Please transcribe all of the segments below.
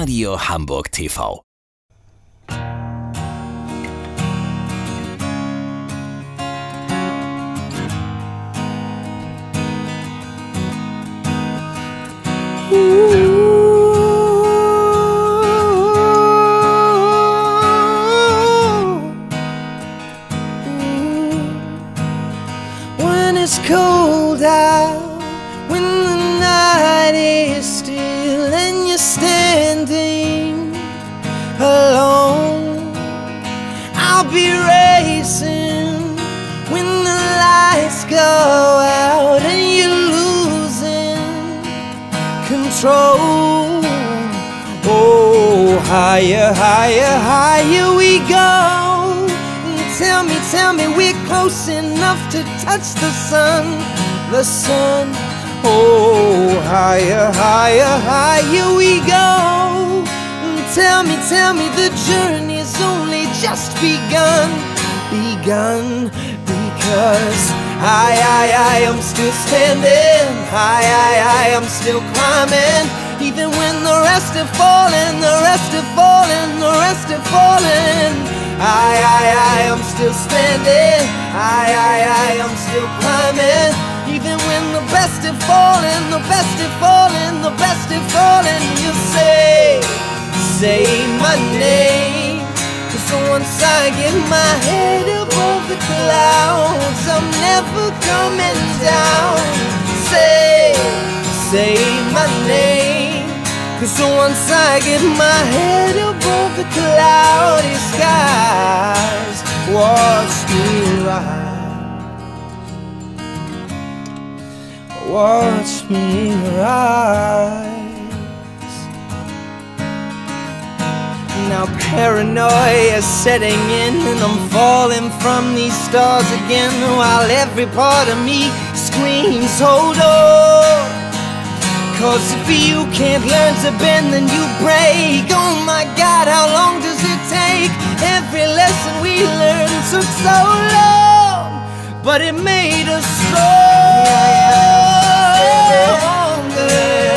Radio Hamburg TV. When it's cold out, when the night is still and you're standing alone, I'll be racing when the lights go out and you're losing control. Oh, higher, higher, higher we go. Tell me we're close enough to touch the sun, the sun. Oh, higher, higher, higher we go. Tell me the journey's only just begun, begun. Because I am still standing, I am still climbing. Even when the rest are falling, the rest are falling, the rest are falling, I am still standing, I am still climbing. Even when the best are falling, the best are falling, the best are falling, you say my name. 'Cause once I get my head above the clouds, I'm never coming down. Say my name. 'Cause once I get my head above the cloudy skies, watch me rise, watch me rise. Now paranoia's setting in and I'm falling from these stars again, while every part of me screams, hold on. 'Cause if you can't learn to bend, then you break. Oh my God, how long does it take? Every lesson we learned took so long, but it made us stronger.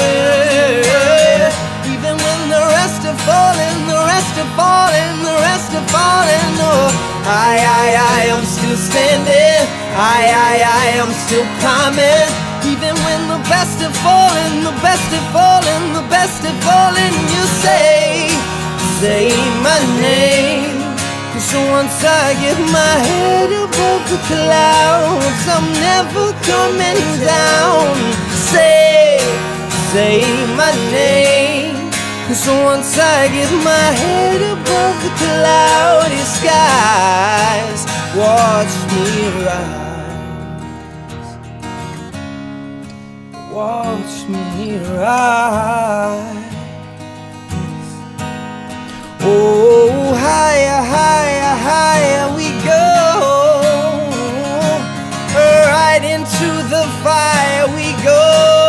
Even when the rest are falling, the rest are falling, the rest are falling. Oh, I am still standing, I am still climbing. Even when the best are falling, the best are falling, the best are falling, you say my name. 'Cause once I get my head above the clouds, I'm never coming down. Say my name. 'Cause once I get my head above the cloudy skies, watch me rise, watch me rise. Oh, higher, higher, higher we go. Right into the fire we go.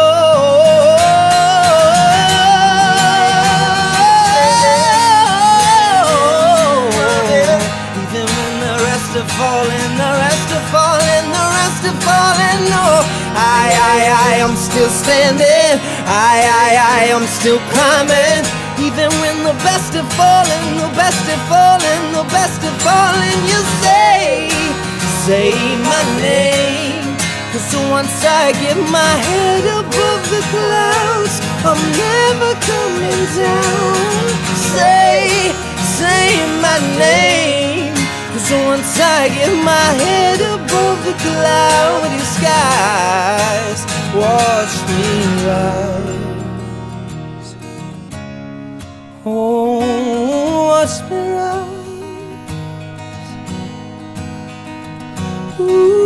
Even when the rest are falling, the rest are falling, the rest are falling. Oh, I am still standing, I am still climbing. Even when the best are falling, the best are falling, the best are falling, you say my name. 'Cause once I get my head above the clouds, I'm never coming down. Say my name. 'Cause once I get my head above the cloudy skies, watch me rise. Oh, watch me rise. Ooh.